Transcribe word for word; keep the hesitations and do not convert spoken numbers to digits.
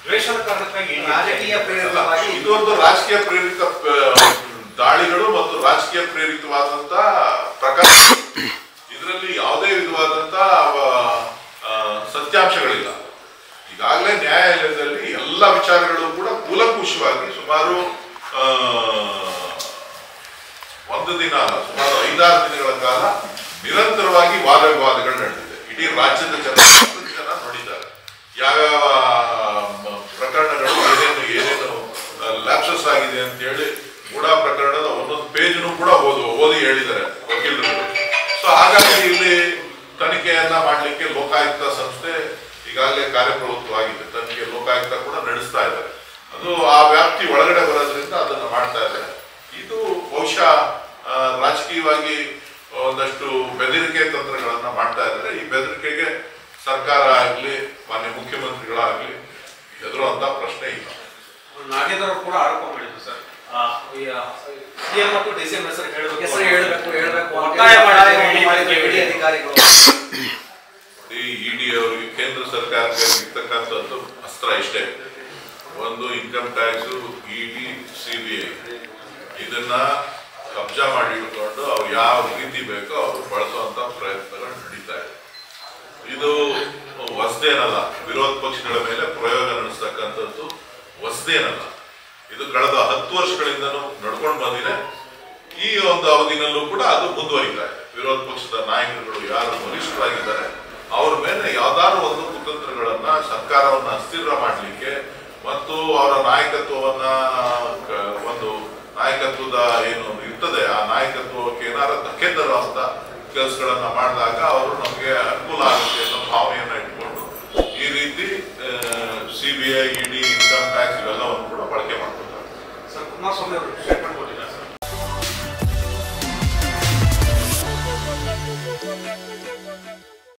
ದ್ವೇಷದ ಕಾರಣಕ್ಕಾಗಿ ರಾಜಕೀಯ ಪ್ರೇರಿತವಾಗಿ ಇದೊಂದು ರಾಜಕೀಯ ಪ್ರೇರಿತ ದಾಳಿಗಳು ಮತ್ತು ರಾಜಕೀಯ ಪ್ರೇರಿತವಾದಂತ ಪ್ರಕಾರ. ಇದರಲ್ಲಿ ಯಾವುದೇ ವಿಧವಾದಂತ ಸತ್ಯಾಂಶಗಳಿಲ್ಲ. ಈಗಾಗಲೇ ನ್ಯಾಯಾಲಯದಲ್ಲಿ ಎಲ್ಲ ವಿಚಾರಗಳು ಕೂಡ ಕೂಲಂಕುಷವಾಗಿ ಸುಮಾರು ಒಂದು ದಿನ ಅಲ್ಲ, ಸುಮಾರು ಐದಾರು ದಿನಗಳ ಕಾಲ ನಿರಂತರವಾಗಿ ವಾದ ವಿವಾದಗಳು ನಡೆದಿದೆ. ಇಡೀ ರಾಜ್ಯದ ಜನ ಜನ ನೋಡಿದ್ದಾರೆ ಯಾವ್ಯಾವ ಪ್ರಕರಣಗಳು ಏನೇನು ಏನೇನು ಲ್ಯಾಪ್ಸಸ್ ಆಗಿದೆ ಅಂತ ಹೇಳಿ ಕೂಡ ಪ್ರಕರಣದ ಒಂದೊಂದು ಪೇಜ್ನು ಕೂಡ ಓದು ಓದಿ ಹೇಳಿದ್ದಾರೆ ವಕೀಲರು. ಸೊ ಹಾಗಾಗಿ ಇಲ್ಲಿ ತನಿಖೆಯನ್ನ ಮಾಡಲಿಕ್ಕೆ ಲೋಕಾಯುಕ್ತ ಸಂಸ್ಥೆ ಈಗಾಗಲೇ ಕಾರ್ಯಪ್ರವೃತ್ತವಾಗಿದೆ. ತನಿಖೆ ಲೋಕಾಯುಕ್ತ ಕೂಡ ನಡೆಸ್ತಾ ಇದ್ದಾರೆ. ಅದು ಆ ವ್ಯಾಪ್ತಿ ಒಳಗಡೆ ಬರೋದ್ರಿಂದ ಅದನ್ನ ಮಾಡ್ತಾ ಇದ್ದಾರೆ. ಇದು ಬಹುಶಃ ರಾಜಕೀಯವಾಗಿ ಒಂದಷ್ಟು ಬೆದರಿಕೆ ತಂತ್ರಗಳನ್ನ ಮಾಡ್ತಾ ಇದ್ದಾರೆ. ಈ ಬೆದರಿಕೆಗೆ ಸರ್ಕಾರ ಆಗಲಿ ಮಾನ್ಯ ಮುಖ್ಯಮಂತ್ರಿಗಳಾಗ್ಲಿ ಹೆದರುವಂತ ಪ್ರಶ್ನೆ ಇಲ್ಲ. ನಾಗೇಂದ್ರ ಕೂಡ ಆರೋಪ ಮಾಡಿದ್ರು ಸರ್, ಸಿಎಂ ಮತ್ತು ಡಿಸಿಎಂ ಹೆಸರು ಹೇಳಬೇಕು ಹೆಸರು ಹೇಳಬೇಕು ಹೇಳಬೇಕು ಒತ್ತಾಯ ಇಡಿ ಅಧಿಕಾರಿಗಳು. ಈ ಇಡಿ ಅವರಿಗೆ ಕೇಂದ್ರ ಸರ್ಕಾರಕ್ಕೆ ಇರ್ತಕ್ಕಂಥದ್ದು ಅಸ್ತ್ರ ಇಷ್ಟೇ. ಒಂದು ಇನ್ಕಮ್ ಟ್ಯಾಕ್ಸ್, ಇಡಿ, ಸಿಬಿಐ ಇದನ್ನ ಕಬ್ಜಾ ಮಾಡಿ ಇಟ್ಕೊಂಡು ಅವ್ರು ಯಾವ ರೀತಿ ಬೇಕೋ ಅವರು ಬಳಸುವಂತ ಪ್ರಯತ್ನಗಳು ನಡೀತಾ ಇದೆ. ಇದು ಹೊಸದೇನಲ್ಲ. ವಿರೋಧ ಪಕ್ಷಗಳ ಮೇಲೆ ಪ್ರಯೋಗ ನಡೆಸ್ತಕ್ಕಂಥದ್ದು ಹೊಸದೇನಲ್ಲ. ಇದು ಕಳೆದ ಹತ್ತು ವರ್ಷಗಳಿಂದನೂ ನಡ್ಕೊಂಡು ಬಂದಿದೆ. ಈ ಒಂದು ಅವಧಿನಲ್ಲೂ ಕೂಡ ಅದು ಮುಂದುವರಿತಾ ಇದೆ. ವಿರೋಧ ಪಕ್ಷದ ನಾಯಕರುಗಳು ಯಾರು ವರಿಷ್ಠರಾಗಿದ್ದಾರೆ ಅವ್ರ ಮೇಲೆ ಯಾವ್ದಾದ್ರು ಒಂದು ಕುತಂತ್ರಗಳನ್ನ ಸರ್ಕಾರವನ್ನ ಅಸ್ಥಿರ ಮಾಡಲಿಕ್ಕೆ ಮತ್ತು ಅವರ ನಾಯಕತ್ವವನ್ನ ಒಂದು ನಾಯಕತ್ವದ ಏನು ಇರ್ತದೆ ಆ ನಾಯಕತ್ವಕ್ಕೆ ಏನಾರ ಧಕ್ಕೆ ತರುವಂತ ಕೆಲಸಗಳನ್ನ ಮಾಡಿದಾಗ ಅವರು ನಮಗೆ ಅನುಕೂಲ ಆಗುತ್ತೆ ಅನ್ನೋ ಭಾವನೆಯನ್ನ ಇಟ್ಕೊಂಡು ಈ ರೀತಿ ಸಿಬಿಐ, ಇಡಿ, ಇನ್ಕಮ್ ಟ್ಯಾಕ್ಸ್ ಇವೆಲ್ಲವನ್ನು ಕೂಡ ಬಳಕೆ ಮಾಡ್ಕೊತಾರೆ. ಸರ್, ಕುಮಾರಸ್ವಾಮಿ ಅವರು